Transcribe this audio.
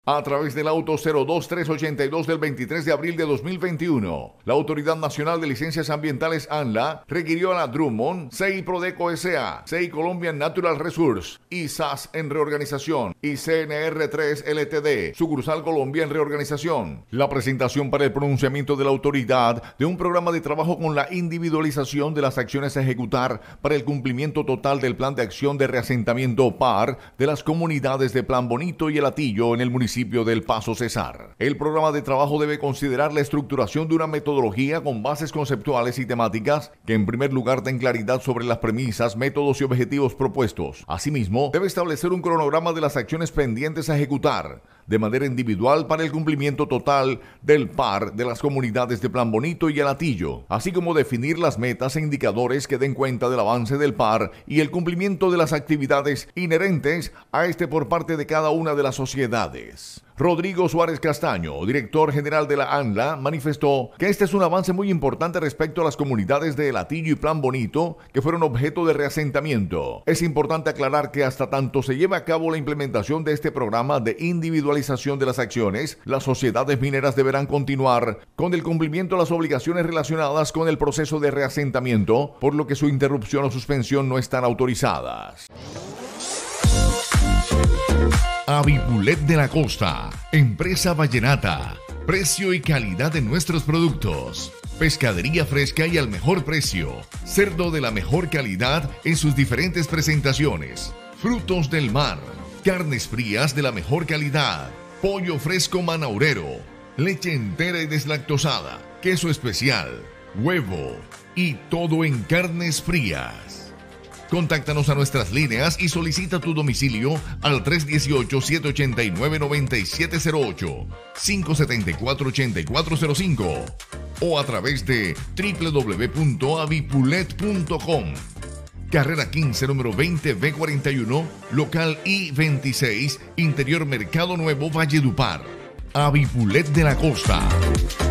A través del auto 02382 del 23 de abril de 2021, la Autoridad Nacional de Licencias Ambientales ANLA requirió a la Drummond, CI Prodeco S.A., CI Colombian Natural Resource, SAS en reorganización y CNR3 LTD, sucursal Colombia en reorganización, la presentación para el pronunciamiento de la autoridad de un programa de trabajo con la individualización de las acciones a ejecutar para el cumplimiento total del Plan de Acción de Reasentamiento PAR de las comunidades de Plan Bonito y El Hatillo en el municipio del Paso Cesar. El programa de trabajo debe considerar la estructuración de una metodología con bases conceptuales y temáticas que en primer lugar den claridad sobre las premisas, métodos y objetivos propuestos. Asimismo, debe establecer un cronograma de las acciones pendientes a ejecutar de manera individual para el cumplimiento total del PAR de las comunidades de Plan Bonito y El Hatillo, así como definir las metas e indicadores que den cuenta del avance del PAR y el cumplimiento de las actividades inherentes a este por parte de cada una de las sociedades. Rodrigo Suárez Castaño, director general de la ANLA, manifestó que este es un avance muy importante respecto a las comunidades de El Hatillo y Plan Bonito que fueron objeto de reasentamiento. Es importante aclarar que hasta tanto se lleve a cabo la implementación de este programa de individualización de las acciones, las sociedades mineras deberán continuar con el cumplimiento de las obligaciones relacionadas con el proceso de reasentamiento, por lo que su interrupción o suspensión no están autorizadas. Avipulet de la Costa, empresa vallenata, precio y calidad de nuestros productos, pescadería fresca y al mejor precio, cerdo de la mejor calidad en sus diferentes presentaciones, frutos del mar, carnes frías de la mejor calidad, pollo fresco manaurero, leche entera y deslactosada, queso especial, huevo y todo en carnes frías. Contáctanos a nuestras líneas y solicita tu domicilio al 318-789-9708, 574-8405 o a través de www.avipulet.com. Carrera 15, número 20B41, local I-26, Interior Mercado Nuevo, Valledupar. Avipulet de la Costa.